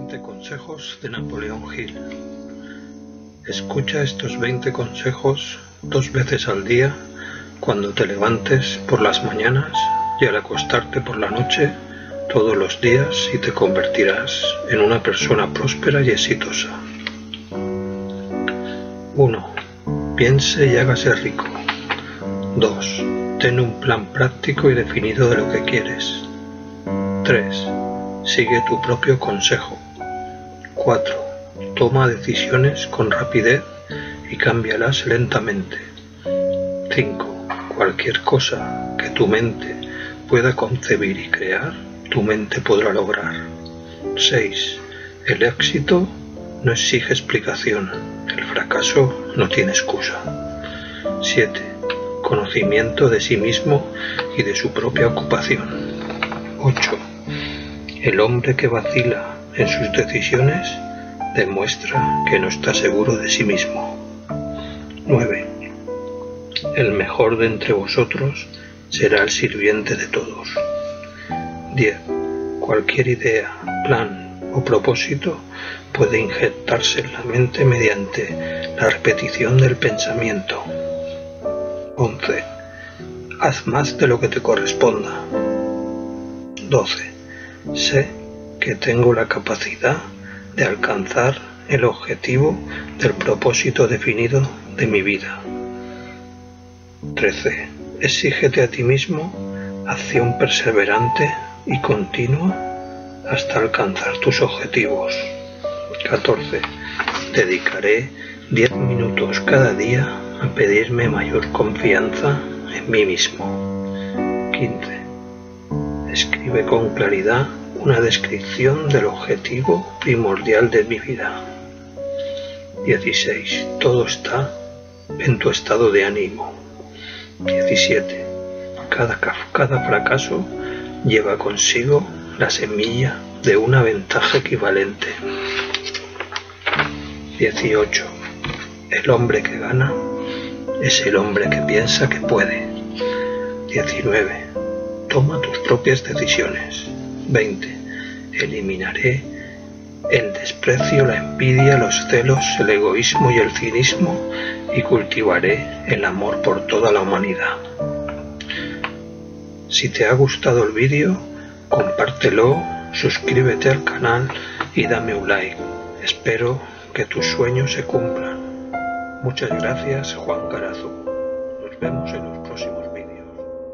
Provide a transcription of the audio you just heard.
20 consejos de Napoleón Hill. Escucha estos 20 consejos 2 veces al día, cuando te levantes por las mañanas y al acostarte por la noche, todos los días, y te convertirás en una persona próspera y exitosa. 1. Piense y hágase rico. 2. Ten un plan práctico y definido de lo que quieres. 3. Sigue tu propio consejo. 4. Toma decisiones con rapidez y cámbialas lentamente. 5. Cualquier cosa que tu mente pueda concebir y crear, tu mente podrá lograr. 6. El éxito no exige explicación. El fracaso no tiene excusa. 7. Conocimiento de sí mismo y de su propia ocupación. 8. El hombre que vacila en sus decisiones demuestra que no está seguro de sí mismo. 9. El mejor de entre vosotros será el sirviente de todos. 10. Cualquier idea, plan o propósito puede inyectarse en la mente mediante la repetición del pensamiento. 11. Haz más de lo que te corresponda. 12. Sé que tengo la capacidad de alcanzar el objetivo del propósito definido de mi vida. 13. Exígete a ti mismo acción perseverante y continua hasta alcanzar tus objetivos. 14. Dedicaré 10 minutos cada día a pedirme mayor confianza en mí mismo. 15. Escribe con claridad una descripción del objetivo primordial de mi vida. 16. Todo está en tu estado de ánimo. 17. Cada fracaso lleva consigo la semilla de una ventaja equivalente. 18. El hombre que gana es el hombre que piensa que puede. 19. Toma tus propias decisiones. 20. Eliminaré el desprecio, la envidia, los celos, el egoísmo y el cinismo, y cultivaré el amor por toda la humanidad. Si te ha gustado el vídeo, compártelo, suscríbete al canal y dame un like. Espero que tus sueños se cumplan. Muchas gracias, Juan Carazo. Nos vemos en los próximos.